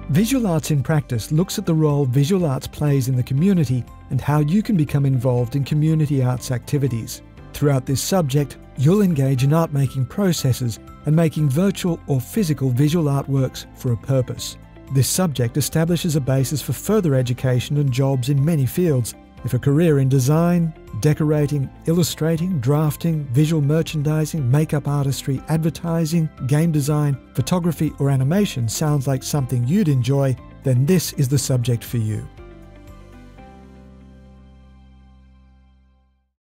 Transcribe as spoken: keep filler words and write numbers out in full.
Visual Arts in Practice looks at the role visual arts plays in the community and how you can become involved in community arts activities. Throughout this subject, you'll engage in art-making processes and making virtual or physical visual artworks for a purpose. This subject establishes a basis for further education and jobs in many fields. If a career in design, decorating, illustrating, drafting, visual merchandising, makeup artistry, advertising, game design, photography or animation sounds like something you'd enjoy, then this is the subject for you.